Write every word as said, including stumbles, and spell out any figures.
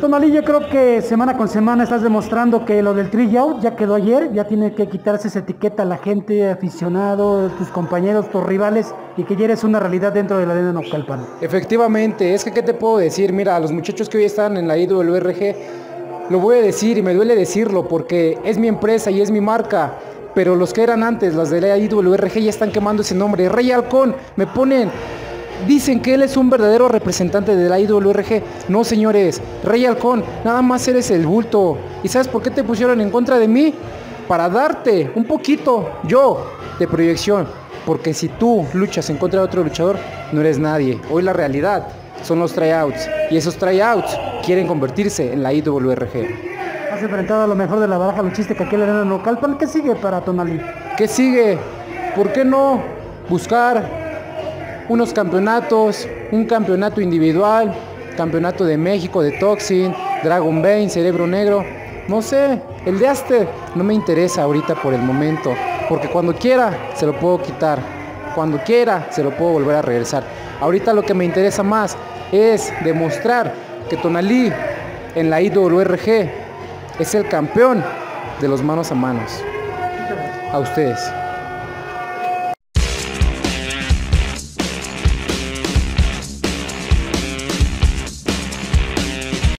Tonalí, yo creo que semana con semana estás demostrando que lo del three out ya quedó ayer, ya tiene que quitarse esa etiqueta a la gente, aficionado, tus compañeros, tus rivales, y que ya eres una realidad dentro de la arena Naucalpan. Efectivamente, es que ¿qué te puedo decir? Mira, a los muchachos que hoy están en la I W R G, lo voy a decir y me duele decirlo porque es mi empresa y es mi marca, pero los que eran antes, las de la I W R G, ya están quemando ese nombre. Rey Halcón, me ponen... Dicen que él es un verdadero representante de la I W R G. No, señores, Rey Halcón, nada más eres el bulto. ¿Y sabes por qué te pusieron en contra de mí? Para darte un poquito, yo, de proyección. Porque si tú luchas en contra de otro luchador, no eres nadie. Hoy la realidad son los tryouts. Y esos tryouts quieren convertirse en la I W R G. Has enfrentado a lo mejor de la baraja luchística aquí en la arena Naucalpan. ¿Qué sigue para Tonalí? ¿Qué sigue? ¿Por qué no buscar unos campeonatos, un campeonato individual, campeonato de México, de Toxin, Dragon Bane, Cerebro Negro? No sé, el de Aster no me interesa ahorita por el momento, porque cuando quiera se lo puedo quitar, cuando quiera se lo puedo volver a regresar. Ahorita lo que me interesa más es demostrar que Tonalí en la I W R G es el campeón de los manos a manos. A ustedes.